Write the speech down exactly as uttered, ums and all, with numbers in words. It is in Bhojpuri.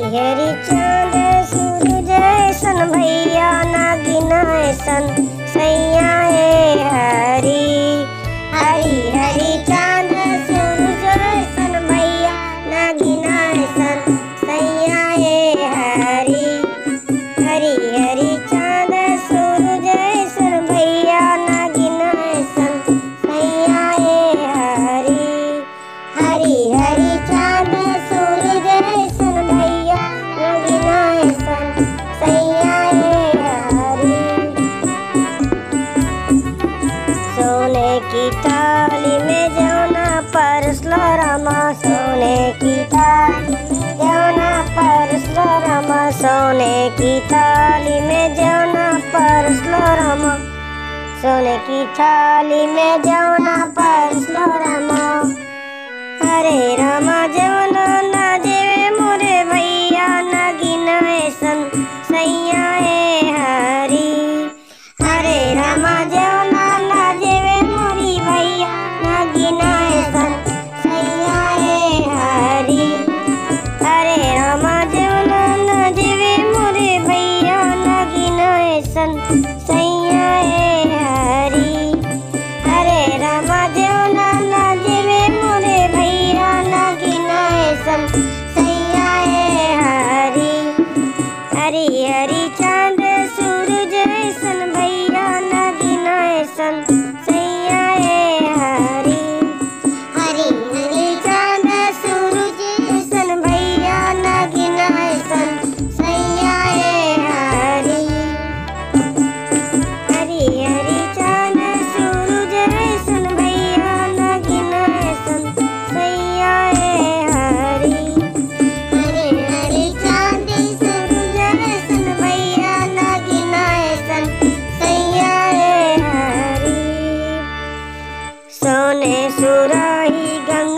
हरी चांद सूरज ऐसन भैया नागिना ऐसन सैया ए हरी। हरी हरी चांद सूरज ऐसन भैया नागिना ऐसन सैया ए हरी। हरी हरी चांद सूरज ऐसन भैया नागिना ऐसन सैया ए हरी। हरी हरी चांद सूरज ऐसन भैया नागिना ऐसन सैया ए हरी। सोने की थाली में जौना परसलो रामा सोने की थाली में जौना परसलो रामा सोने की थाली में जौना परसलो रामा सोने की थाली में जौना परसलो रामा। हरे रामा जौना ना देवे मोरे भैया नागिना ऐसन सैया ए हरी। हरे रामा जौना ना देवे मोरी भैया नागिना ऐसन सैया ए हरी। हरे रामा जौना ना देवे मोरे भैया नागिना ऐसन सैया ए हरी। हरे रामा जौना ना देवे मोरे भैया नागिना ऐसन सैया ए हरी। हरी हरी चांद सूरज ऐसन भैया नागिना ऐसन सैया ए हरी। हरी हरी चांद सूरज ऐसन भैया नागिना ऐसन सैया ए हरी। हरी हरी चांद सूरज ऐसन भैया नागिना ऐसन सैया ए हरी। हरी हरी चांद सूरज ऐसन भैया नागिना ऐसन सैया ए हरी। सोने सुराही गंगा